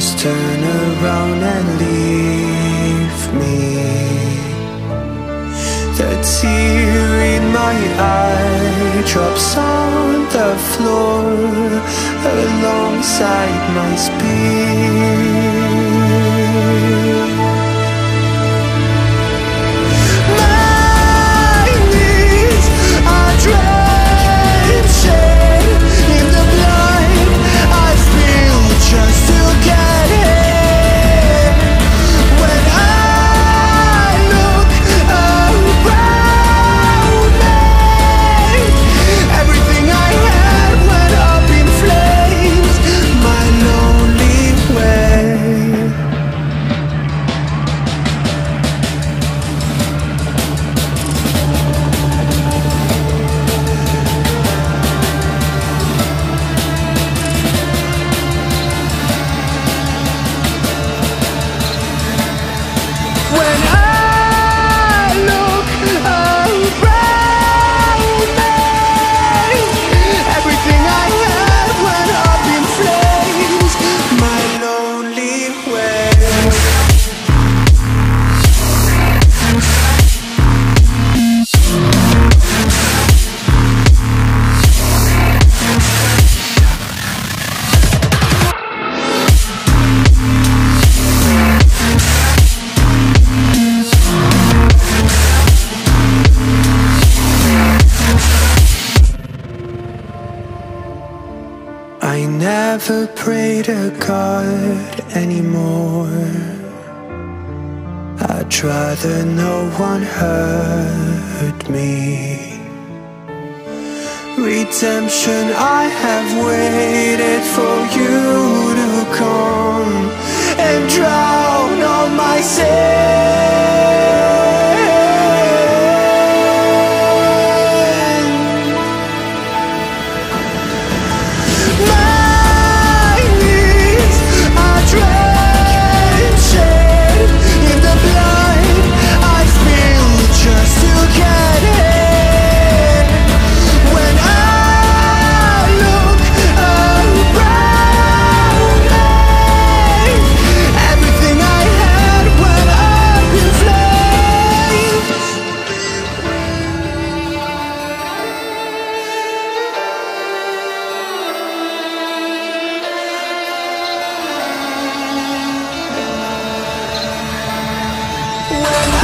just turn around and leave me. The tear in my eye drops on the floor alongside my spear. My knees are drenching in the blood I spill just to get here. When I look around me, everything I had went up in flames. My lonely way. When I look around me, everything I had went up in flames. My lonely way. I never pray to God anymore. I'd rather no one hurt me. Redemption, I have waited for you to come and drown all my sin. My knees are drenching in the blood I spill just to get here. When I look around me, everything I had went up in flames. When